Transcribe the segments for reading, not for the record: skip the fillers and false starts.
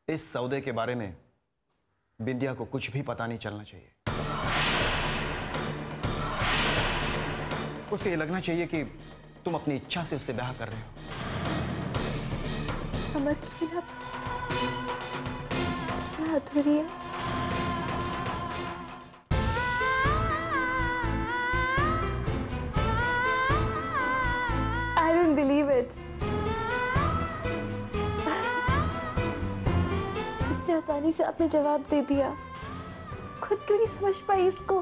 इस सौदे के बारे में बिंदिया को कुछ भी पता नहीं चलना चाहिए। उसे ये लगना चाहिए कि तुम अपनी इच्छा से उससे ब्याह कर रहे हो। अमर की बिना अधूरी है। I don't believe it. इतनी आसानी से आपने जवाब दे दिया। खुद क्यों नहीं समझ पाई इसको?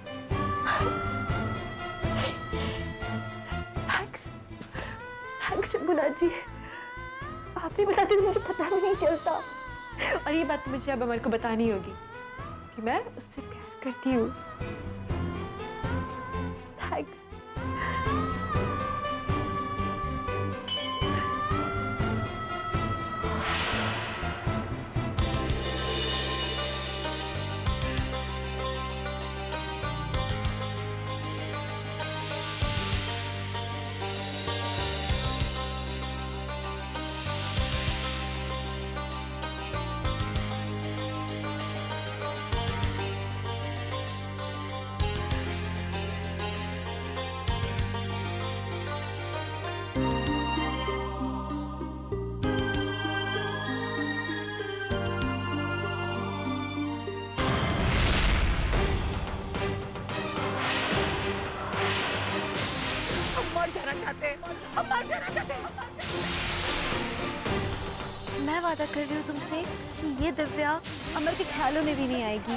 थैंक्स मुन्ना जी, आप नहीं बताते तो मुझे पता भी नहीं चलता। और ये बात मुझे अब अमर को बतानी होगी कि मैं उससे प्यार करती हूँ। थैंक्स। मैं वादा कर रही हूँ तुमसे कि ये दिव्या अमर के ख्यालों में भी नहीं आएगी।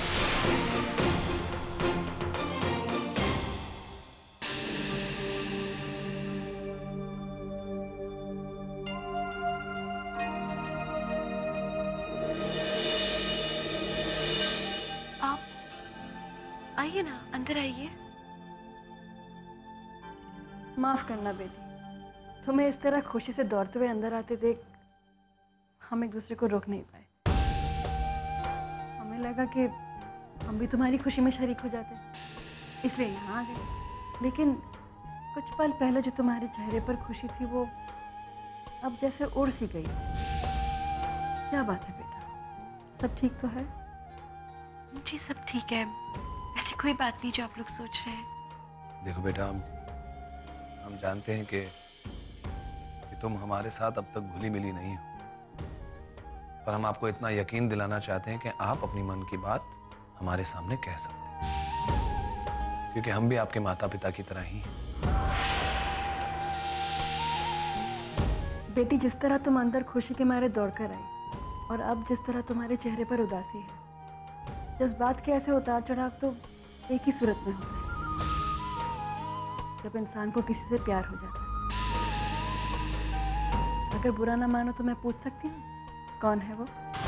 आप आइए ना, अंदर आइए। माफ करना बेटी, तुम्हें इस तरह खुशी से दौड़ते हुए अंदर आते देख हम एक दूसरे को रोक नहीं पाए। हमें लगा कि हम भी तुम्हारी खुशी में शरीक हो जाते, इसलिए यहाँ आ गए। लेकिन कुछ पल पहले जो तुम्हारे चेहरे पर खुशी थी वो अब जैसे उड़ सी गई। क्या बात है बेटा, सब ठीक तो है? जी सब ठीक है, ऐसी कोई बात नहीं जो आप लोग सोच रहे हैं। देखो बेटा, हम जानते हैं कि तुम हमारे साथ अब तक घुली मिली नहीं हो, पर हम आपको इतना यकीन दिलाना चाहते हैं कि आप अपनी मन की बात हमारे सामने कह सकते हैं, क्योंकि हम भी आपके माता पिता की तरह ही हैं। बेटी, जिस तरह तुम अंदर खुशी के मारे दौड़कर आई और अब जिस तरह तुम्हारे चेहरे पर उदासी है, जज्बात के ऐसे उतार चढ़ाव तो एक ही सूरत में होता है, जब इंसान को किसी से प्यार हो जाता है। अगर बुरा ना मानो तो मैं पूछ सकती हूँ कौन है वो?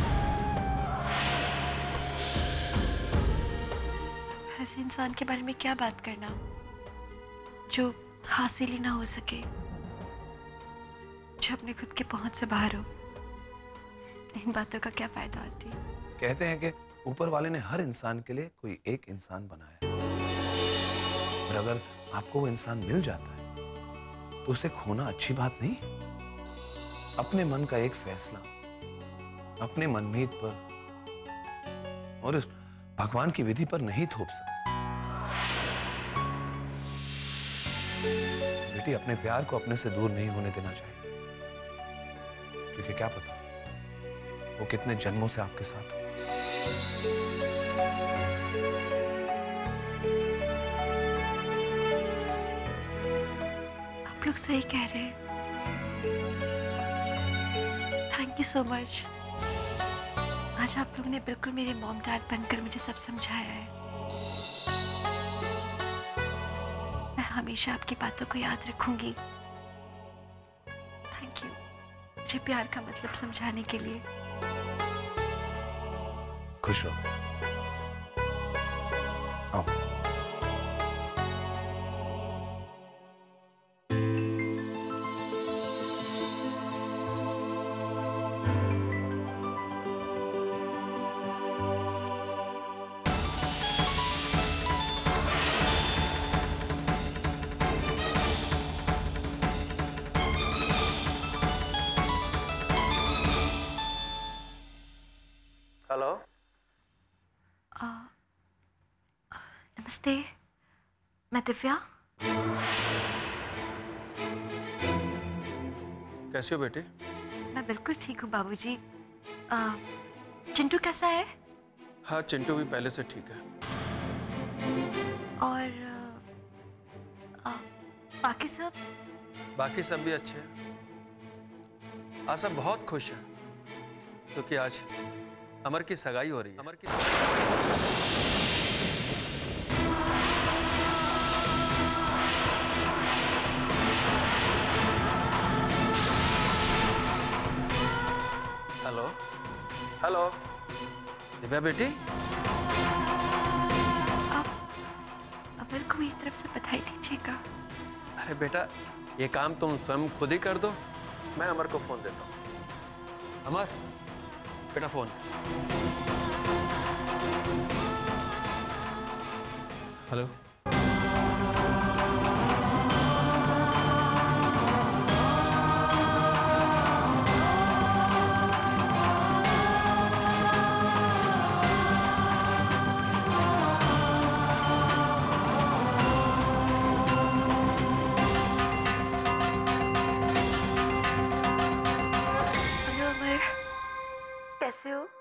ऐसे इंसान के बारे में क्या बात करना जो हासिल ही ना हो सके, जो अपने खुद के पहुंच से बाहर हो। इन बातों का क्या फायदा आती? कहते हैं कि ऊपर वाले ने हर इंसान के लिए कोई एक इंसान बनाया है, और अगर आपको वो इंसान मिल जाता है तो उसे खोना अच्छी बात नहीं है। अपने मन का एक फैसला अपने मनमीत पर और इस भगवान की विधि पर नहीं थोप सकते। बेटी, अपने प्यार को अपने से दूर नहीं होने देना चाहिए, क्योंकि क्या पता वो कितने जन्मों से आपके साथ हो। आप लोग सही कह रहे हैं। Thank you so much. आज आप लोगों ने बिल्कुल मेरे मॉम डैड बनकर मुझे सब समझाया है। मैं हमेशा आपकी बातों को याद रखूंगी। थैंक यू मुझे प्यार का मतलब समझाने के लिए। खुश रहो। आओ। नमस्ते, मैं दिव्या। कैसी हो बेटी? मैं बिल्कुल ठीक हूँ बाबूजी। चिंटू कैसा है? हाँ, चिंटू भी पहले से ठीक है। और बाकी सब? बाकी सब भी अच्छे हैं। आज सब बहुत खुश हैं क्योंकि आज अमर की सगाई हो रही है। अमर की हेलो हेलो दिव्या बेटी, आप अमर को मेरी तरफ से बधाई दीजिएगा। अरे बेटा, ये काम तुम स्वयं खुद ही कर दो, मैं अमर को फोन देता हूँ। अमर बेटा, फोन। हेलो। कैसे हो?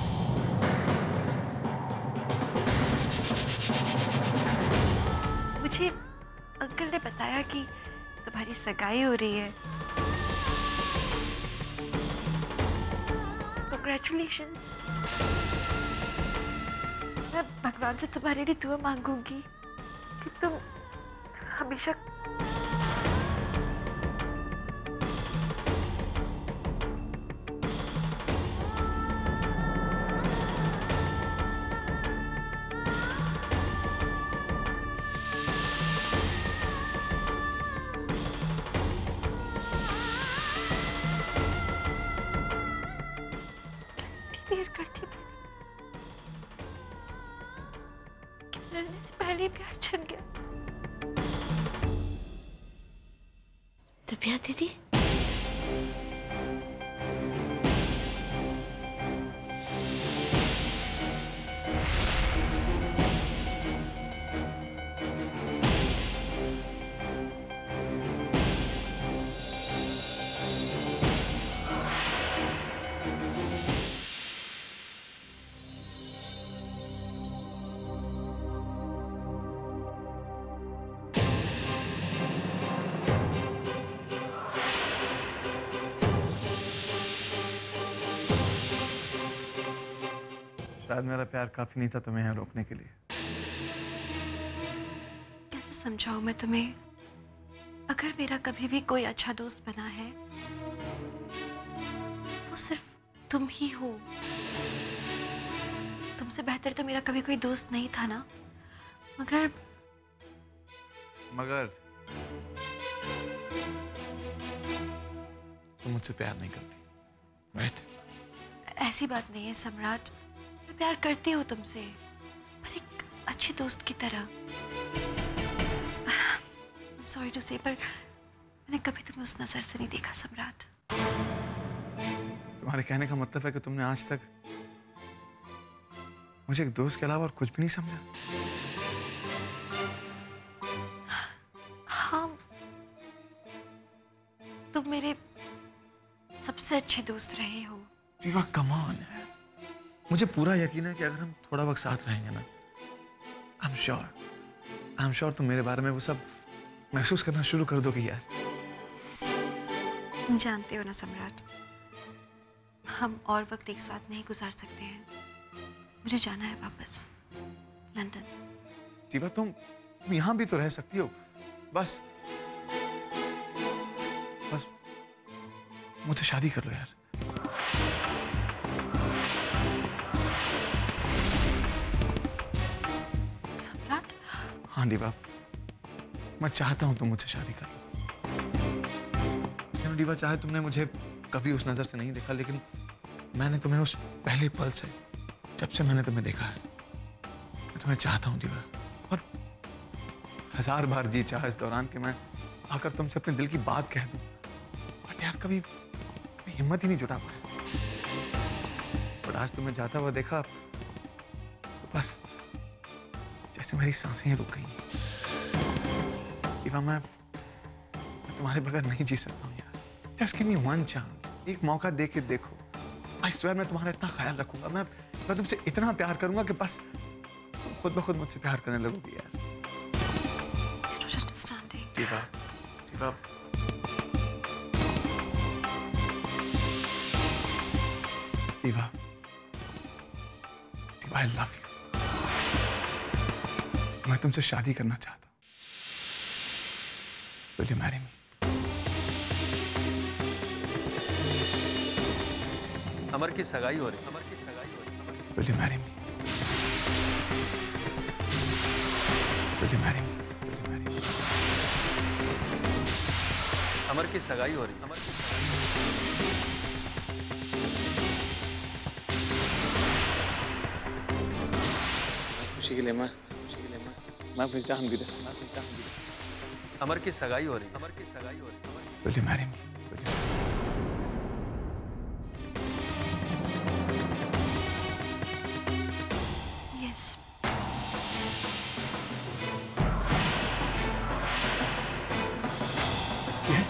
मुझे अंकल ने बताया कि तुम्हारी सगाई हो रही है। Congratulations। मैं भगवान से तुम्हारे लिए दुआ मांगूंगी कि तुम हमेशा देर करती थी कि मिलने से पहले ही प्यार छन गया। दिव्या दीदी, शायद मेरा प्यार काफी नहीं था तुम्हें यहाँ रोकने के लिए। कैसे समझाऊं मैं तुम्हें? अगर मेरा कभी भी कोई अच्छा दोस्त बना है, वो सिर्फ तुम ही हो। तुमसे बेहतर तो मेरा कभी कोई दोस्त नहीं था ना। मगर तुम मुझसे प्यार नहीं करती, राइट? ऐसी बात नहीं है सम्राट, मैं प्यार करती हूँ तुमसे, पर एक अच्छे दोस्त की तरह। सॉरी टू से, पर मैंने कभी तुम्हें उस नजर से नहीं देखा सम्राट। तुम्हारे कहने का मतलब है कि तुमने आज तक मुझे एक दोस्त के अलावा और कुछ भी नहीं समझा? हाँ, तुम मेरे सबसे अच्छे दोस्त रहे हो। जीवा, कम ऑन है। मुझे पूरा यकीन है कि अगर हम थोड़ा वक्त साथ रहेंगे ना, आई एम श्योर तुम मेरे बारे में वो सब महसूस करना शुरू कर दोगी यार। तुम जानते हो ना सम्राट, हम और वक्त एक साथ नहीं गुजार सकते हैं। मुझे जाना है वापस लंदन। जीवा, तुम यहां भी तो रह सकती हो। बस मुझसे शादी कर लो यार। सम्राट? हाँ डीवा, मैं चाहता हूं तुम मुझसे शादी कर लो। डीवा, चाहे तुमने मुझे कभी उस नजर से नहीं देखा, लेकिन मैंने तुम्हें उस पहले पल से, जब से मैंने तुम्हें देखा है, मैं तुम्हें चाहता हूं डीवा। और 1000 बार जी चाहा इस दौरान कि मैं आकर तुमसे अपने दिल की बात कह दूं, बट यार कभी हिम्मत ही नहीं जुटा पाया। पर आज तुम्हें जाता हुआ देखा तो बस जैसे मेरी सांसें ही रुक गई। दीवा, मैं तुम्हारे बगैर नहीं जी सकता हूँ यार। Just give me one chance, एक मौका दे के देखो। आई स्वेयर मैं तुम्हारा इतना ख्याल रखूंगा, मैं तुमसे इतना प्यार करूंगा कि बस तुम खुद ब खुद मुझसे प्यार करने लगोगी यार। दीवा, दीवा, दीवा, दीवा, आई लव यू। मैं तुमसे शादी करना चाहता हूँ। Will you marry me? अमर की सगाई हो रही। Will you marry me? Will you marry me? Will you marry me? अमर की सगाई हो रही। खुशी के लिए मैं अपनी जान भी दे सकता हूँ। अमर की सगाई हो रही। Will you marry me? Will you? Yes. Yes.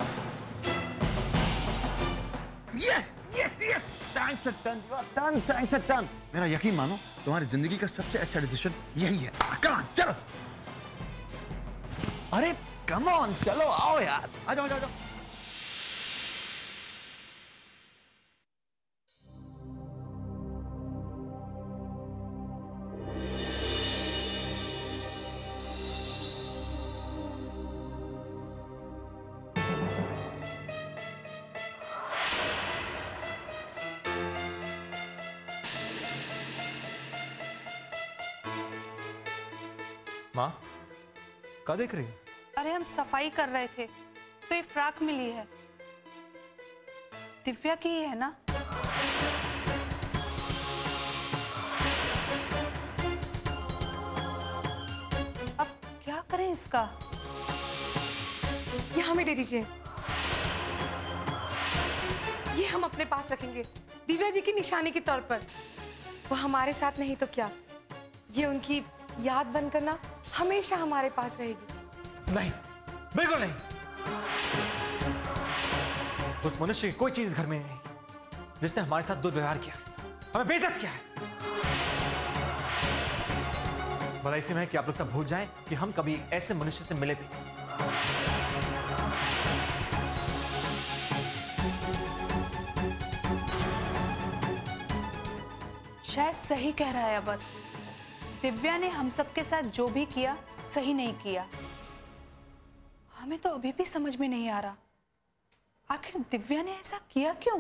Yes, yes, yes. Thanks a ton. You are done. Thanks a ton. मेरा यकीन मानो, तुम्हारी जिंदगी का सबसे अच्छा डिसीजन यही है। Come on, चलो। अरे come on, चलो आओ यार। आ जाओ, आ जाओ। माँ, क्या देख रही हो? अरे हम सफाई कर रहे थे तो ये फ्रॉक मिली है। दिव्या की ही है ना? अब क्या करें इसका? ये हमें दे दीजिए, ये हम अपने पास रखेंगे दिव्या जी की निशानी के तौर पर। वो हमारे साथ नहीं तो क्या, ये उनकी याद बनकर ना हमेशा हमारे पास रहेगी। नहीं, बिल्कुल नहीं। उस मनुष्य की कोई चीज घर में नहीं रहेगी जिसने हमारे साथ दुर्व्यवहार किया, हमें बेइज्जत किया है। बड़ा इसी में है कि आप लोग सब भूल जाएं कि हम कभी ऐसे मनुष्य से मिले भी थे। शायद सही कह रहा है अबर। दिव्या ने हम सबके साथ जो भी किया सही नहीं किया। हमें तो अभी भी समझ में नहीं आ रहा आखिर दिव्या ने ऐसा किया क्यों।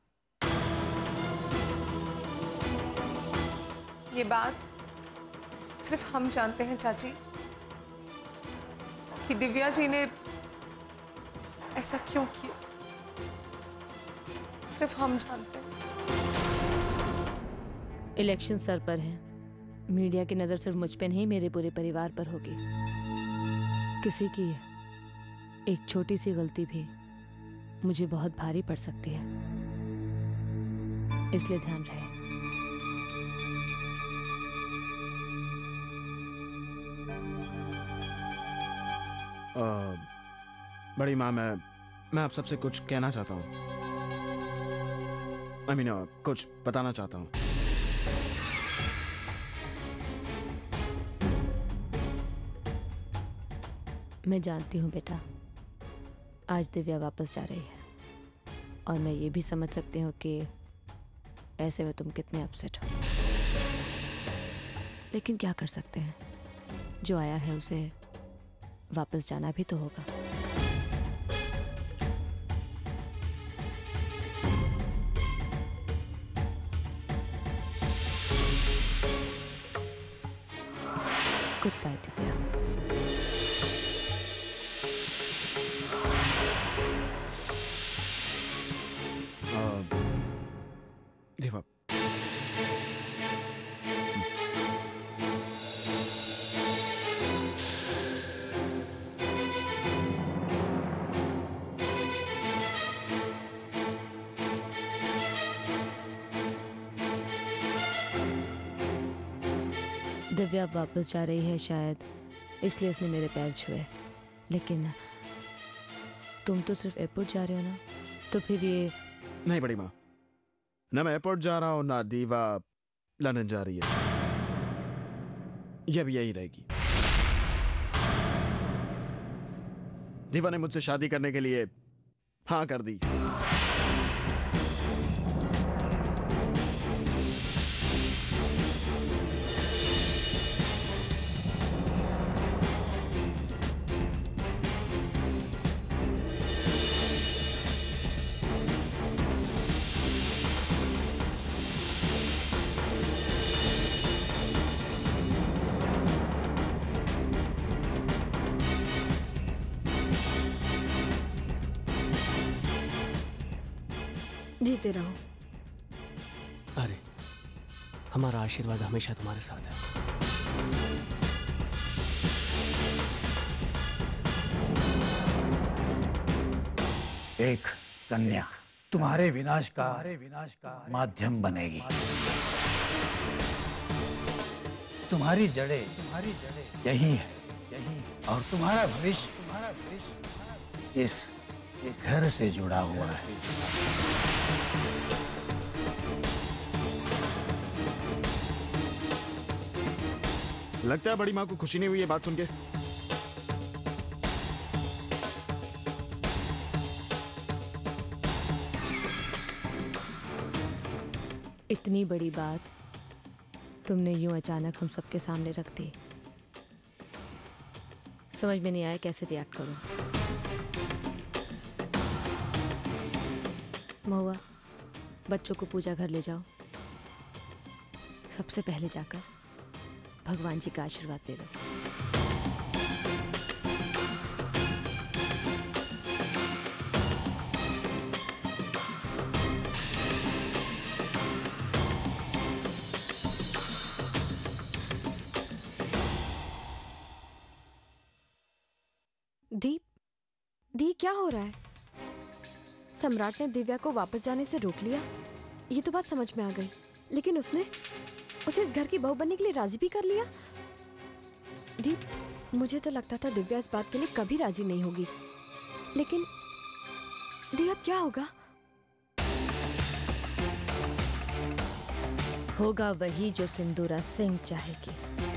ये बात सिर्फ हम जानते हैं चाची कि दिव्या जी ने ऐसा क्यों किया, सिर्फ हम जानते हैं। इलेक्शन सर पर है, मीडिया की नजर सिर्फ मुझ पे नहीं मेरे पूरे परिवार पर होगी। किसी की एक छोटी सी गलती भी मुझे बहुत भारी पड़ सकती है, इसलिए ध्यान रहे। बड़ी माँ, मैं आप सबसे कुछ कहना चाहता हूँ। I mean, कुछ बताना चाहता हूँ। मैं जानती हूँ बेटा, आज दिव्या वापस जा रही है और मैं ये भी समझ सकती हूँ कि ऐसे में तुम कितने अपसेट हो, लेकिन क्या कर सकते हैं, जो आया है उसे वापस जाना भी तो होगा। Good bye Divya. दिव्या, दिव्या वापस जा रही है शायद, इसलिए इसने मेरे पैर छुए। लेकिन तुम तो सिर्फ एयरपोर्ट जा रहे हो ना, तो फिर ये... नहीं बड़ी माँ, ना मैं एयरपोर्ट जा रहा हूँ ना दीवा लंदन जा रही है। ये भी यही रहेगी। दीवा ने मुझसे शादी करने के लिए हाँ कर दी। जीते रहो। अरे, हमारा आशीर्वाद हमेशा तुम्हारे साथ है। एक कन्या तुम्हारे विनाश का माध्यम बनेगी। तुम्हारी जड़ें यही है, और तुम्हारा भविष्य इस घर से जुड़ा हुआ है। लगता है बड़ी माँ को खुशी नहीं हुई ये बात सुन के। इतनी बड़ी बात तुमने यूं अचानक हम सबके सामने रख दी। समझ में नहीं आया कैसे रिएक्ट करूं। महुआ, बच्चों को पूजा घर ले जाओ। सबसे पहले जाकर भगवान जी का आशीर्वाद दे दो। दी क्या हो रहा है? सम्राट ने दिव्या को वापस जाने से रोक लिया, ये तो बात समझ में आ गई, लेकिन उसने उसे इस घर की बहू बनने के लिए राजी भी कर लिया। दी, मुझे तो लगता था दिव्या इस बात के लिए कभी राजी नहीं होगी, लेकिन दी अब क्या होगा? होगा वही जो सिंदूरा सिंह चाहेगी।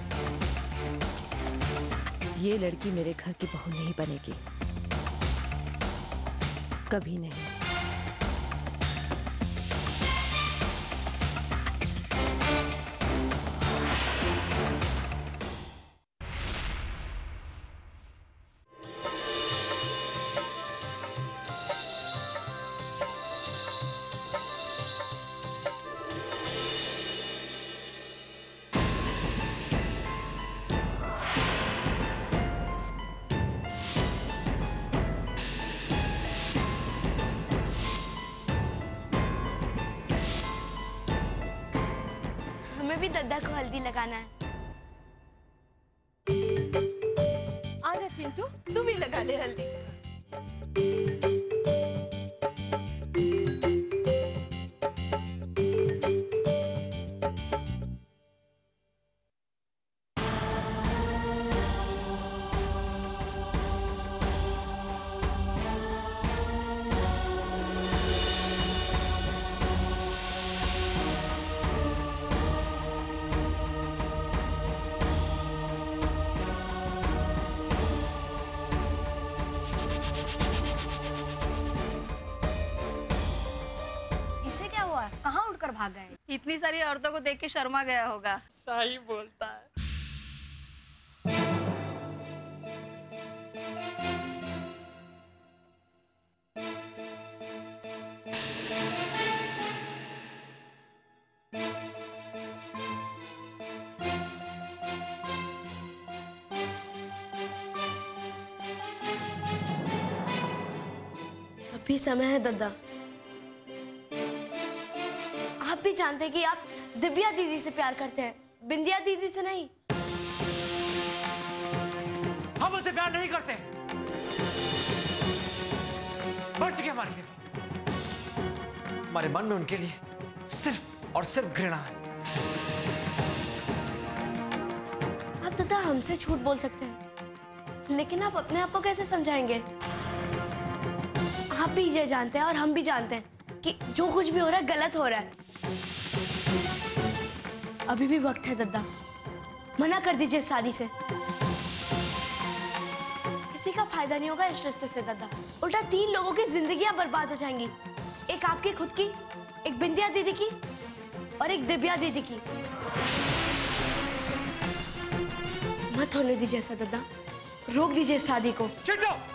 ये लड़की मेरे घर की बहू नहीं बनेगी, कभी नहीं। भी दद्दा को हल्दी लगाना है। आजा चिंटू, तू भी लगा ले हल्दी। भाग गए। इतनी सारी औरतों को देख के शर्मा गया होगा। सही बोलता है। अभी समय है दद्दा। आप भी जानते हैं कि आप दिव्या दीदी से प्यार करते हैं, बिंदिया दीदी से नहीं। हम उनसे प्यार नहीं करते, मर चुके हमारे लिए वो। हमारे मन में उनके लिए सिर्फ और सिर्फ घृणा है। हमसे झूठ बोल सकते हैं, लेकिन आप अपने आप को कैसे समझाएंगे? आप भी ये जानते हैं और हम भी जानते हैं कि जो कुछ भी हो रहा है गलत हो रहा है। अभी भी वक्त है दद्दा, मना कर दीजिए इस शादी से। किसी का फायदा नहीं होगा इस रिश्ते से दद्दा, उल्टा 3 लोगों की जिंदगियां बर्बाद हो जाएंगी। एक आपकी खुद की, एक बिंदिया दीदी की और एक दिव्या दीदी की। मत होने दीजिए ऐसा दद्दा, रोक दीजिए इस शादी को। चिंटू!